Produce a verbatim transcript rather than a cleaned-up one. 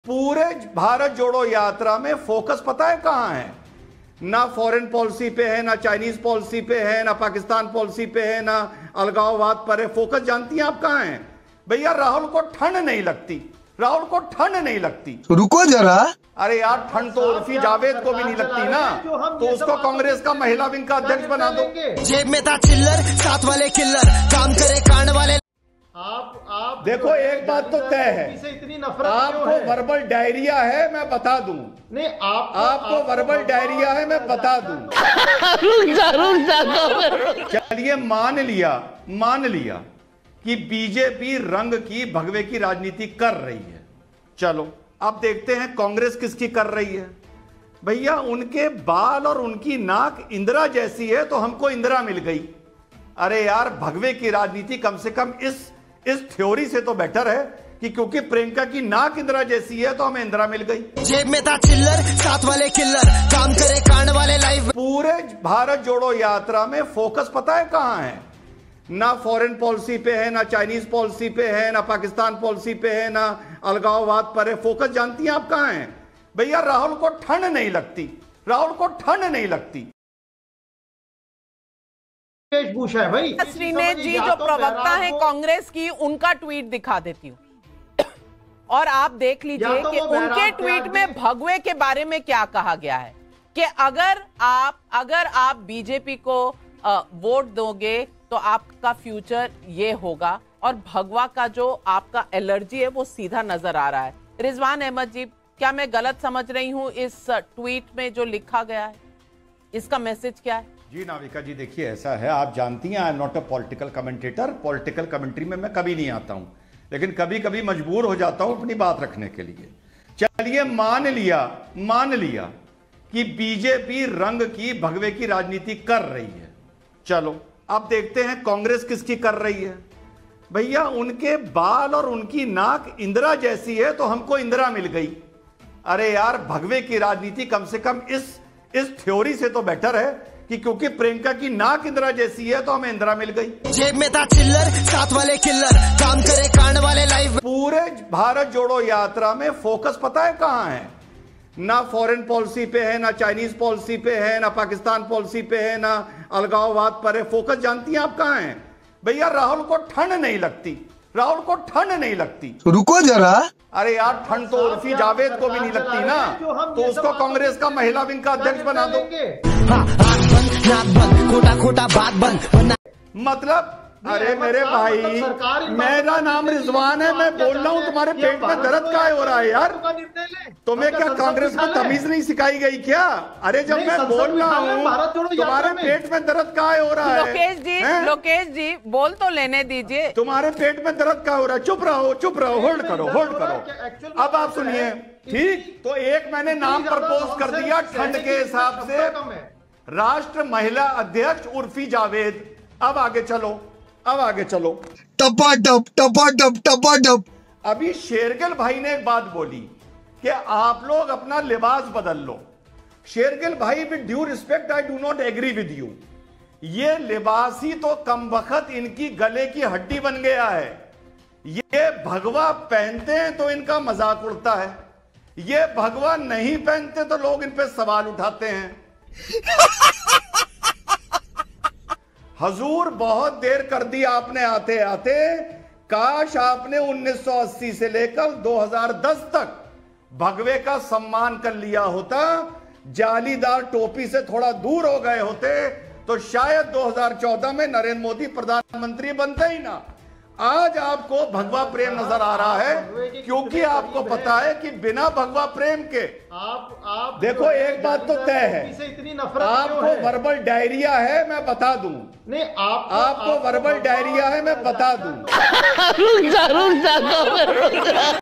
पूरे भारत जोड़ो यात्रा में फोकस पता है कहां है? ना फॉरेन पॉलिसी पे है, ना चाइनीज पॉलिसी पे है, ना पाकिस्तान पॉलिसी पे है, ना अलगाववाद पर है। फोकस जानती हैं आप कहां है? भैया राहुल को ठंड नहीं लगती, राहुल को ठंड नहीं लगती। रुको जरा, अरे यार ठंड तो उर्फी जावेद को भी नहीं लगती ना, तो उसको कांग्रेस का महिला विंग का अध्यक्ष बना दो। जेब में था चिल्लर, साथ वाले किल्लर, काम करे कांड वाले। आप आप देखो एक बात तो तय है, से इतनी नफरत आपको वर्बल डायरिया है, मैं बता दूं। नहीं आप आपको वर्बल डायरिया है, मैं बता दूं। चलिए मान लिया मान लिया कि बीजेपी रंग की भगवे की राजनीति कर रही है। चलो अब देखते हैं कांग्रेस किसकी कर रही है। भैया उनके बाल और उनकी नाक इंदिरा जैसी है तो हमको इंदिरा मिल गई। अरे यार भगवे की राजनीति कम से कम इस इस थ्योरी से तो बेटर है कि क्योंकि प्रियंका की नाक इंदिरा जैसी है तो हमें इंदिरा मिल गई। जेब में था चिल्लर, साथ वाले किल्लर, काम करे कांड वाले लाइव। पूरे भारत जोड़ो यात्रा में फोकस पता है कहां है? ना फॉरेन पॉलिसी पे है, ना चाइनीज पॉलिसी पे है, ना पाकिस्तान पॉलिसी पे है, ना अलगाववाद पर है। फोकस जानती हैं आप कहां है? भैया राहुल को ठंड नहीं लगती, राहुल को ठंड नहीं लगती। वेशभूषा है भाई। श्रीनेत जी जो प्रवक्ता है कांग्रेस की, उनका ट्वीट दिखा देती हूँ और आप देख लीजिए कि उनके ट्वीट में भगवे के बारे में क्या कहा गया है कि अगर आप अगर आप बीजेपी को आ, वोट दोगे तो आपका फ्यूचर ये होगा, और भगवा का जो आपका एलर्जी है वो सीधा नजर आ रहा है। रिजवान अहमद जी, क्या मैं गलत समझ रही हूँ इस ट्वीट में जो लिखा गया है? इसका मैसेज क्या है? जी नाविका जी, देखिए ऐसा है, आप जानती हैं I am not a political commentator. Political commentary में मैं कभी नहीं आता हूं, लेकिन कभी कभी मजबूर हो जाता हूं अपनी बात रखने के लिए। चलिए मान लिया मान लिया कि बीजेपी रंग की भगवे की राजनीति कर रही है। चलो अब देखते हैं कांग्रेस किसकी कर रही है। भैया उनके बाल और उनकी नाक इंदिरा जैसी है तो हमको इंदिरा मिल गई। अरे यार भगवे की राजनीति कम से कम इस इस थ्योरी से तो बेटर है कि क्योंकि प्रियंका की नाक इंदिरा जैसी है तो हमें इंदिरा मिल गई। जेब में था चिल्लर, साथ वाले किल्लर, काम करे कांड वाले लाइव। पूरे भारत जोड़ो यात्रा में फोकस पता है कहां है? ना फॉरेन पॉलिसी पे है, ना चाइनीज पॉलिसी पे है, ना पाकिस्तान पॉलिसी पे है, ना अलगाववाद पर है। फोकस जानती हैं आप कहां है? भैया राहुल को ठंड नहीं लगती, राहुल को ठंड नहीं लगती। रुको जरा, अरे यार ठंड तो उर्फी जावेद को भी नहीं लगती ना, तो उसको कांग्रेस का महिला विंग का अध्यक्ष बना दो। खोटा खोटा बात बंद। मतलब अरे मेरे भाई, मेरा नाम रिजवान है, मैं बोल रहा हूँ तुम्हारे पेट में दर्द क्या हो रहा है यार? तुम्हें क्या कांग्रेस में तमीज नहीं सिखाई गई क्या? अरे जब मैं बोल रहा हूँ तुम्हारे पेट में दर्द क्या हो रहा है? लोकेश जी, लोकेश जी बोल तो लेने दीजिए। तुम्हारे पेट में दर्द क्या हो रहा है? चुप रहो चुप रहो, होल्ड करो होल्ड करो। अब आप सुनिए, ठीक तो एक मैंने नाम प्रपोज कर दिया ठंड के हिसाब से, राष्ट्र महिला अध्यक्ष उर्फी जावेद। अब आगे चलो अब आगे चलो टपाटप टपाटप टपाटप। अभी शेरगिल भाई ने एक बात बोली कि आप लोग अपना लिबास बदल लो। शेरगिल भाई, with due respect I do not agree with you. ये लिबास ही तो कमबख्त इनकी गले की हड्डी बन गया है। ये भगवा पहनते हैं तो इनका मजाक उड़ता है, ये भगवा नहीं पहनते तो लोग इन पे सवाल उठाते हैं। हजूर बहुत देर कर दी आपने आते आते। काश आपने उन्नीस सौ अस्सी से लेकर दो हज़ार दस तक भगवे का सम्मान कर लिया होता, जालीदार टोपी से थोड़ा दूर हो गए होते तो शायद दो हज़ार चौदह में नरेंद्र मोदी प्रधानमंत्री बनते ही ना। आज आपको भगवा प्रेम नजर आ रहा है क्योंकि आपको पता है कि बिना भगवा प्रेम के आप आप देखो एक बात तो तय है, से इतनी नफरत आपको वर्बल डायरिया है, मैं बता दूं। नहीं आप आपको वर्बल डायरिया है, मैं बता दूं। रुक जा रुक जा